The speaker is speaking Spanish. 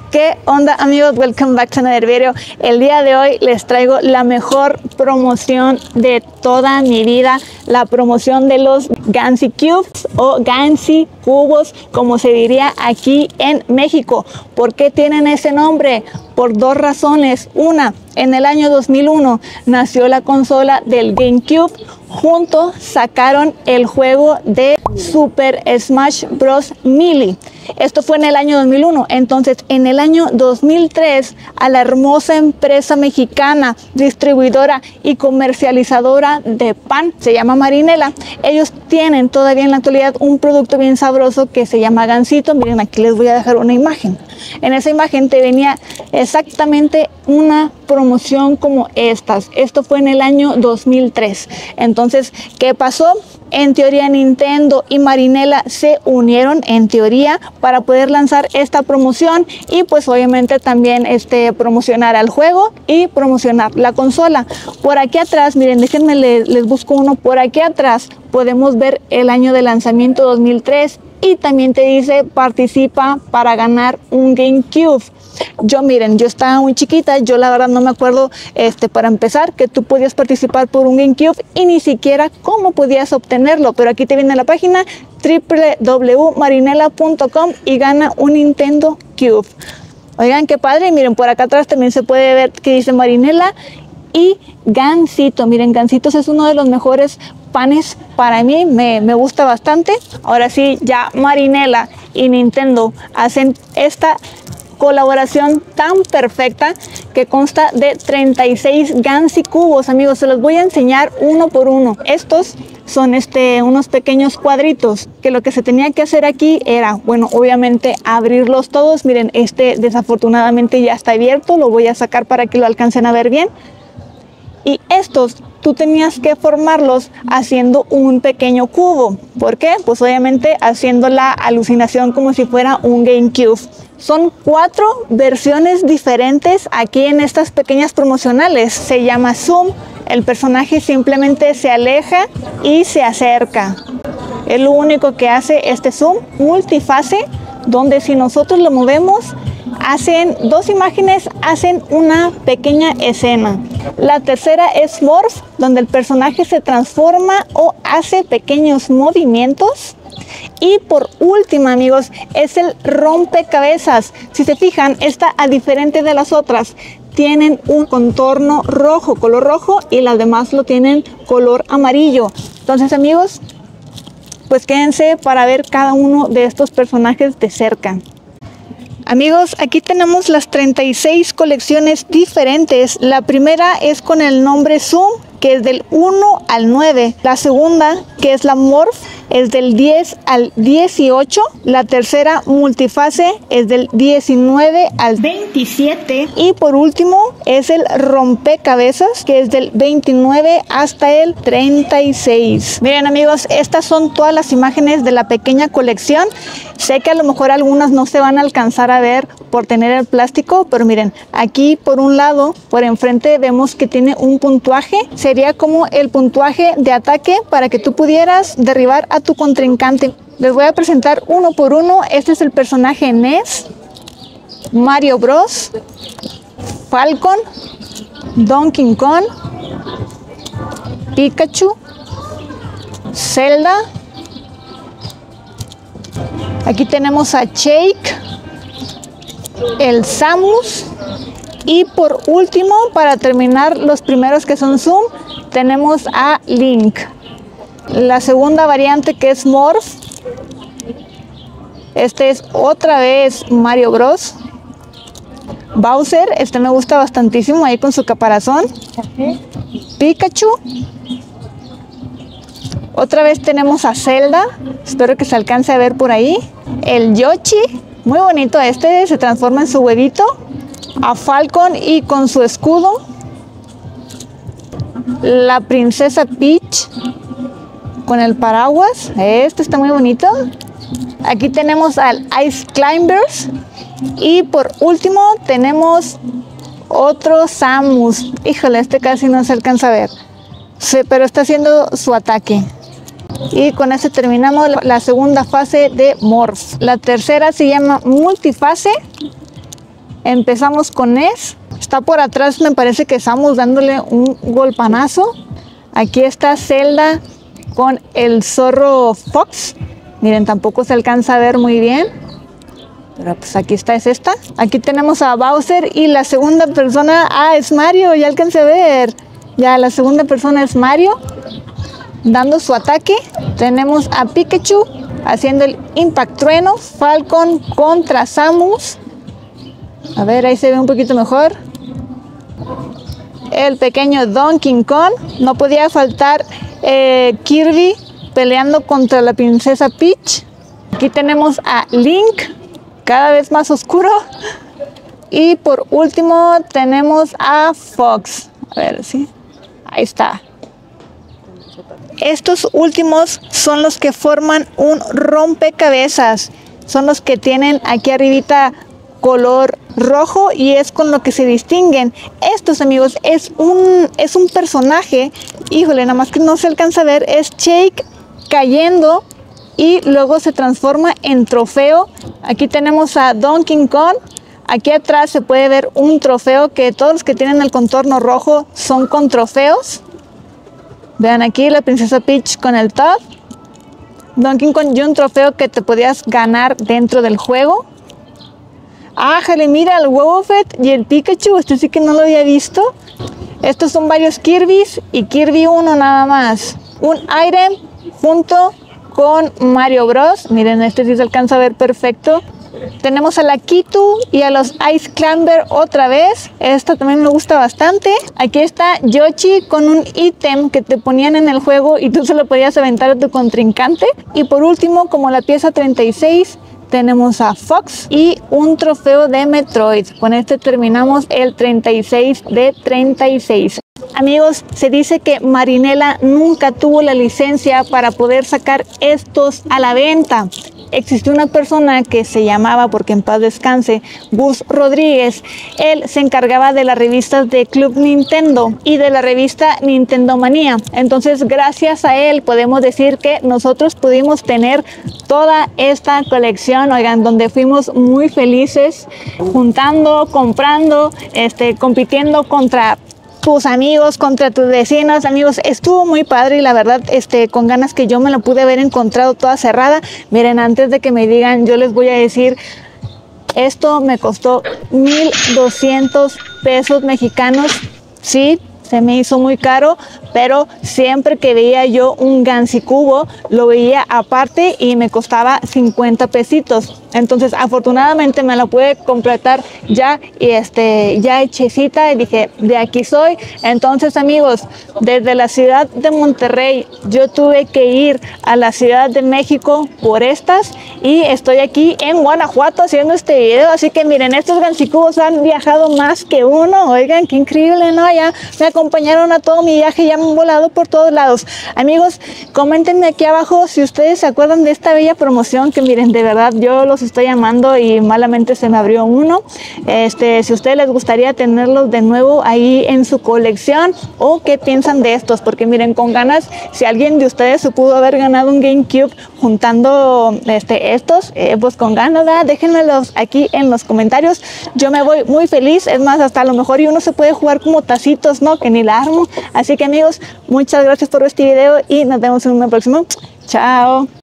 ¿Qué onda, amigos? Welcome back to another video. El día de hoy les traigo la mejor promoción de toda mi vida, la promoción de los Gansi Cubes o Gansi Cubos, como se diría aquí en México. ¿Por qué tienen ese nombre? Por dos razones. Una, en el año 2001 nació la consola del GameCube. Juntos sacaron el juego de Super Smash Bros. Melee. Esto fue en el año 2001. Entonces, en el año 2003, a la hermosa empresa mexicana, distribuidora y comercializadora de pan, se llama Marinela. Ellos tienen todavía en la actualidad un producto bien sabroso que se llama Gansito. Miren, aquí les voy a dejar una imagen. En esa imagen te venía exactamente una promoción como estas. Esto fue en el año 2003. Entonces, ¿qué pasó? En teoría Nintendo y Marinela se unieron en teoría para poder lanzar esta promoción y pues obviamente también promocionar al juego y promocionar la consola. Por aquí atrás, miren, déjenme les busco uno. Por aquí atrás podemos ver el año de lanzamiento 2003 y también te dice participa para ganar un GameCube. Miren, yo estaba muy chiquita, yo la verdad no me acuerdo para empezar que tú podías participar por un GameCube y ni siquiera cómo podías obtenerlo, pero aquí te viene la página www.marinela.com y gana un Nintendo Cube. Oigan, qué padre. Miren, por acá atrás también se puede ver que dice Marinela y Gansito. Miren, Gansitos es uno de los mejores panes para mí, me gusta bastante. Ahora sí, ya Marinela y Nintendo hacen esta colaboración tan perfecta que consta de 36 Gansi Cubos. Amigos, se los voy a enseñar uno por uno. Estos son unos pequeños cuadritos que lo que se tenía que hacer aquí era, bueno, obviamente abrirlos todos. Miren, desafortunadamente ya está abierto, lo voy a sacar para que lo alcancen a ver bien. Y estos tú tenías que formarlos haciendo un pequeño cubo. ¿Por qué? Pues obviamente haciendo la alucinación como si fuera un GameCube. Son 4 versiones diferentes aquí en estas pequeñas promocionales. Se llama Zoom. El personaje simplemente se aleja y se acerca. Es lo único que hace este Zoom. Multifase, donde si nosotros lo movemos, hacen dos imágenes, hacen una pequeña escena. La tercera es Morph, donde el personaje se transforma o hace pequeños movimientos. Y por último, amigos, es el rompecabezas. Si se fijan, esta, a diferente de las otras, tienen un contorno rojo, color rojo, y las demás lo tienen color amarillo. Entonces, amigos, pues quédense para ver cada uno de estos personajes de cerca. Amigos, aquí tenemos las 36 colecciones diferentes. La primera es con el nombre Zoom, que es del 1 al 9. La segunda, que es la Morph, es del 10 al 18. La tercera, Multifase, es del 19 al 27. Y por último, es el Rompecabezas, que es del 29 hasta el 36. Miren, amigos, estas son todas las imágenes de la pequeña colección. Sé que a lo mejor algunas no se van a alcanzar a ver por tener el plástico, pero miren, aquí por un lado, por enfrente, vemos que tiene un puntuaje. Sería como el puntuaje de ataque para que tú pudieras derribar a tu contrincante. Les voy a presentar uno por uno. Este es el personaje NES, Mario Bros, Falcon, Donkey Kong, Pikachu, Zelda. Aquí tenemos a Shake, el Samus. Y por último, para terminar los primeros que son Zoom, tenemos a Link. La segunda variante, que es Morph. Este es otra vez Mario Bros. Bowser, me gusta bastantísimo ahí con su caparazón. Pikachu. Otra vez tenemos a Zelda. Espero que se alcance a ver por ahí. El Yoshi. Muy bonito se transforma en su huevito. A Falcon y con su escudo. La princesa Peach con el paraguas. Está muy bonito. Aquí tenemos al Ice Climbers. Y por último tenemos otro Samus. Híjole, casi no se alcanza a ver. Sí, pero está haciendo su ataque. Y con este terminamos la segunda fase de Morph. La tercera se llama Multifase. Empezamos con Ness. Está por atrás, me parece que estamos dándole un golpanazo. Aquí está Zelda con el zorro Fox. Miren, tampoco se alcanza a ver muy bien. Pero pues aquí está, es esta. Aquí tenemos a Bowser y la segunda persona, es Mario, ya alcancé a ver. Ya la segunda persona es Mario, dando su ataque. Tenemos a Pikachu haciendo el Impact Trueno. Falcon contra Samus. A ver, ahí se ve un poquito mejor. El pequeño Donkey Kong. No podía faltar Kirby peleando contra la princesa Peach. Aquí tenemos a Link, cada vez más oscuro. Y por último tenemos a Fox. A ver, sí. Ahí está. Estos últimos son los que forman un rompecabezas. Son los que tienen aquí arribita color rojo y es con lo que se distinguen. Estos, amigos, es un personaje, híjole, nada más que no se alcanza a ver, es Shake cayendo y luego se transforma en trofeo. Aquí tenemos a Donkey Kong. Aquí atrás se puede ver un trofeo que todos los que tienen el contorno rojo son con trofeos. Vean aquí la princesa Peach con el Toad. Donkey Kong y un trofeo que te podías ganar dentro del juego. Jale, mira el Wobbuffet y el Pikachu. Este sí que no lo había visto. Estos son varios Kirby's y Kirby 1 nada más. Un item junto con Mario Bros. Miren, este sí se alcanza a ver perfecto. Tenemos a la Kitu y a los Ice Climber otra vez. Esta también me gusta bastante. Aquí está Yoshi con un ítem que te ponían en el juego y tú se lo podías aventar a tu contrincante. Y por último, como la pieza 36, tenemos a Fox y un trofeo de Metroid. Con este terminamos el 36 de 36. Amigos, se dice que Marinela nunca tuvo la licencia para poder sacar estos a la venta. Existió una persona que se llamaba, porque en paz descanse, Gus Rodríguez. Él se encargaba de las revistas de Club Nintendo y de la revista Nintendo Manía. Entonces, gracias a él podemos decir que nosotros pudimos tener toda esta colección, oigan, donde fuimos muy felices, juntando, comprando, compitiendo contra tus amigos, contra tus vecinos. Amigos, estuvo muy padre y la verdad, con ganas que yo me la pude haber encontrado toda cerrada. Miren, antes de que me digan, yo les voy a decir, esto me costó 1,200 pesos mexicanos. Sí, se me hizo muy caro, pero siempre que veía yo un Gansicubo, lo veía aparte y me costaba 50 pesitos. Entonces, afortunadamente me la pude completar ya y ya hechecita y dije, de aquí soy. Entonces, amigos, desde la ciudad de Monterrey, yo tuve que ir a la Ciudad de México por estas y estoy aquí en Guanajuato haciendo este video. Así que miren, estos Gansicubos han viajado más que uno. Oigan, qué increíble, ¿no? Ya me acompañaron a todo mi viaje, ya me han volado por todos lados. Amigos, coméntenme aquí abajo si ustedes se acuerdan de esta bella promoción, que miren, de verdad, yo los estoy amando y malamente se me abrió uno. Si a ustedes les gustaría tenerlos de nuevo ahí en su colección, o qué piensan de estos, porque miren, con ganas, si alguien de ustedes se pudo haber ganado un GameCube juntando estos, pues con ganas, ¿verdad? Déjenmelos aquí en los comentarios. Yo me voy muy feliz, es más, hasta a lo mejor y uno se puede jugar como tacitos, ¿no? Que ni la armo. Así que, amigos, muchas gracias por este video y nos vemos en un próximo. Chao.